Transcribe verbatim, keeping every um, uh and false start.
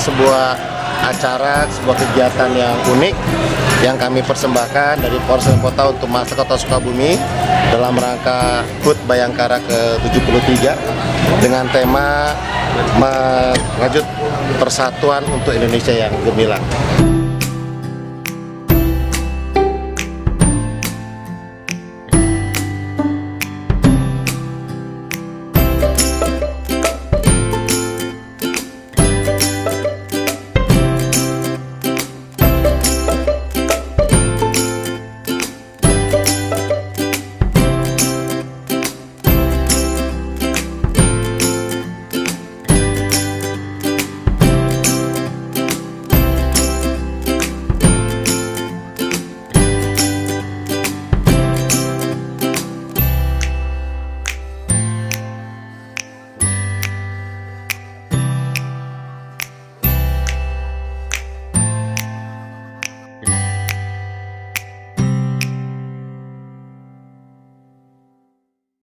sebuah acara, sebuah kegiatan yang unik yang kami persembahkan dari Polres Kota untuk masyarakat Kota Sukabumi dalam rangka H U T Bhayangkara ke tujuh puluh tiga dengan tema merajut persatuan untuk Indonesia yang gemilang.